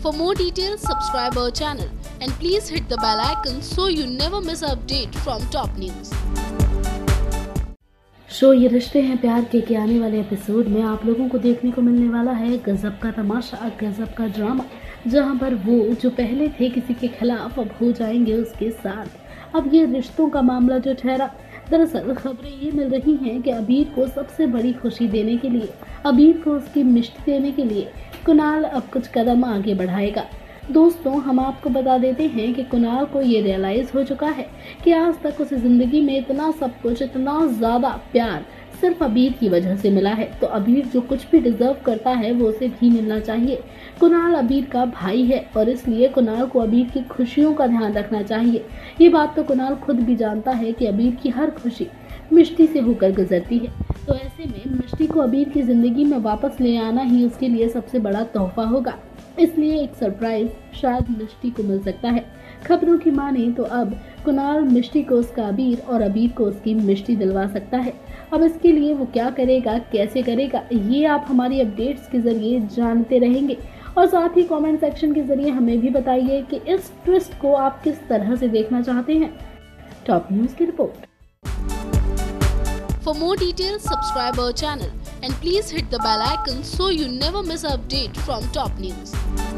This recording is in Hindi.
For more details, subscribe our channel and please hit the bell icon so you never miss an update from top news. शो ये रिश्ते हैं प्यार के आने वाले एपिसोड में आप लोगों को देखने को मिलने वाला है गजब का तमाशा, गजब का ड्रामा, जहां पर वो जो पहले थे किसी के खिलाफ अब हो जाएंगे उसके साथ। अब ये रिश्तों का मामला जो ठहरा, दरअसल खबरें ये मिल रही हैं कि अबीर को सबसे बड़ी खुशी देने के लिए, अबीर को उसकी मिष्टी देने के लिए कुणाल अब कुछ कदम आगे बढ़ाएगा। दोस्तों, हम आपको बता देते हैं कि कुणाल को ये रियलाइज हो चुका है कि आज तक उसे जिंदगी में इतना सब कुछ, इतना ज्यादा प्यार सिर्फ अबीर की वजह से मिला है। तो अबीर जो कुछ भी डिजर्व करता है वो उसे भी मिलना चाहिए। कुणाल अबीर का भाई है और इसलिए कुणाल को अबीर की खुशियों का ध्यान रखना चाहिए। ये बात तो कुणाल खुद भी जानता है कि अबीर की हर खुशी मिष्टी से होकर गुजरती है। तो ऐसे में मिष्टी को अबीर की जिंदगी में वापस ले आना ही उसके लिए सबसे बड़ा तोहफा होगा। इसलिए एक सरप्राइज शायद मिष्टी को मिल सकता है। खबरों की माने तो अब कुणाल मिष्टी को उसका अबीर और अबीर को उसकी मिष्टी दिलवा सकता है। अब इसके लिए वो क्या करेगा, कैसे करेगा, ये आप हमारी अपडेट्स के जरिए जानते रहेंगे। और साथ ही कमेंट सेक्शन के जरिए हमें भी बताइए कि इस ट्विस्ट को आप किस तरह से देखना चाहते हैं। टॉप न्यूज की report. For more details, subscribe our channel and please hit the bell icon so you never miss an update from top news.